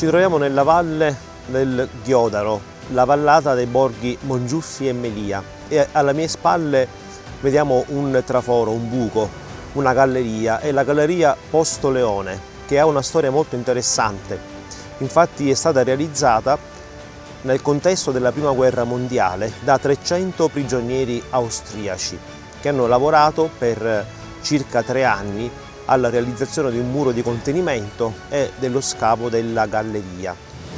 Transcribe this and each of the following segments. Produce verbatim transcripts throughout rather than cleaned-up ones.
Ci troviamo nella valle del Ghiodaro, la vallata dei borghi Mongiuffi e Melia, e alle mie spalle vediamo un traforo, un buco, una galleria, è la galleria Posto Leone, che ha una storia molto interessante. Infatti è stata realizzata nel contesto della Prima Guerra Mondiale da trecento prigionieri austriaci che hanno lavorato per circa tre anni alla realizzazione di un muro di contenimento e dello scavo della galleria.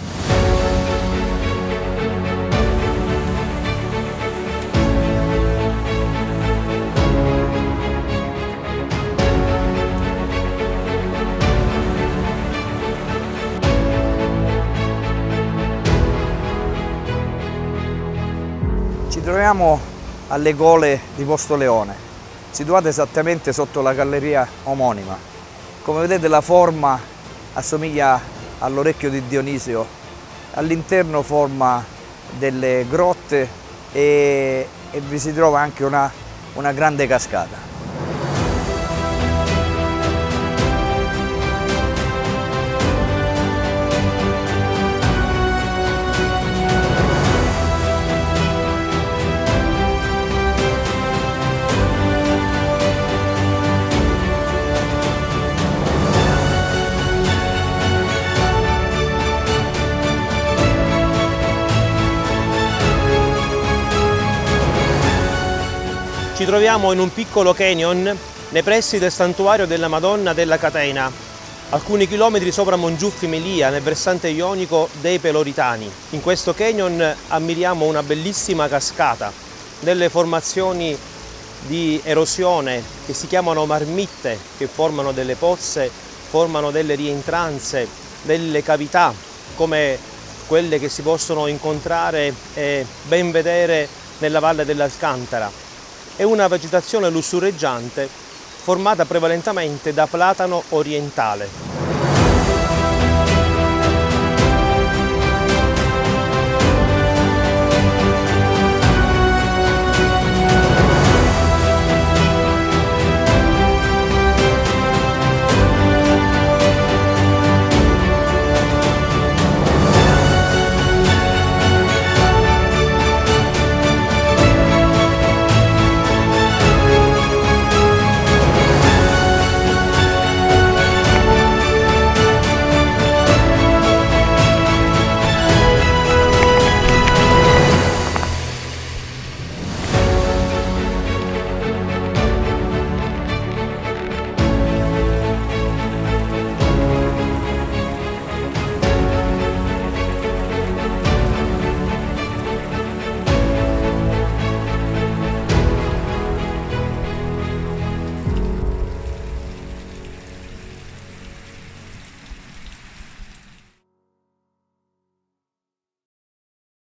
Ci troviamo alle gole di Posto Leone, situate esattamente sotto la galleria omonima. Come vedete la forma assomiglia all'orecchio di Dionisio, all'interno forma delle grotte e, e vi si trova anche una, una grande cascata. Ci troviamo in un piccolo canyon nei pressi del santuario della Madonna della Catena, alcuni chilometri sopra Mongiuffi Melia, nel versante ionico dei Peloritani. In questo canyon ammiriamo una bellissima cascata, delle formazioni di erosione che si chiamano marmitte, che formano delle pozze, formano delle rientranze, delle cavità come quelle che si possono incontrare e ben vedere nella Valle dell'Alcantara. È una vegetazione lussureggiante formata prevalentemente da platano orientale.